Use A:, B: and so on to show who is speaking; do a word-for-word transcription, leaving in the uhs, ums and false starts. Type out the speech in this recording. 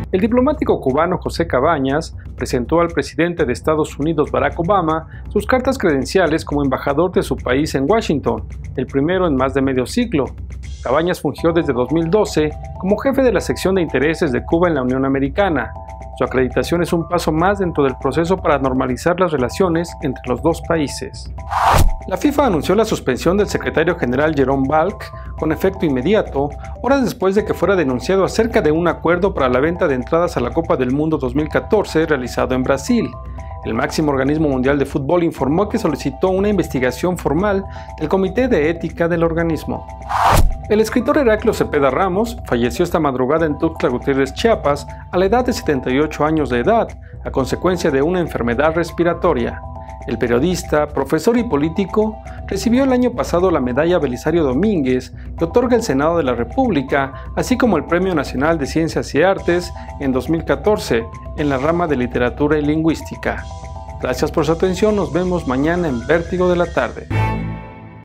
A: El diplomático cubano José Cabañas presentó al presidente de Estados Unidos Barack Obama sus cartas credenciales como embajador de su país en Washington, el primero en más de medio siglo. Cabañas fungió desde dos mil doce como jefe de la sección de intereses de Cuba en la Unión Americana. Su acreditación es un paso más dentro del proceso para normalizar las relaciones entre los dos países. La FIFA anunció la suspensión del secretario general Jerome Valcke con efecto inmediato, horas después de que fuera denunciado acerca de un acuerdo para la venta de entradas a la Copa del Mundo dos mil catorce realizado en Brasil. El máximo organismo mundial de fútbol informó que solicitó una investigación formal del Comité de Ética del organismo. El escritor Heraclio Cepeda Ramos falleció esta madrugada en Tuxtla Gutiérrez, Chiapas, a la edad de setenta y ocho años de edad, a consecuencia de una enfermedad respiratoria. El periodista, profesor y político recibió el año pasado la medalla Belisario Domínguez que otorga el Senado de la República, así como el Premio Nacional de Ciencias y Artes en dos mil catorce en la rama de Literatura y Lingüística. Gracias por su atención, nos vemos mañana en Vértigo de la Tarde.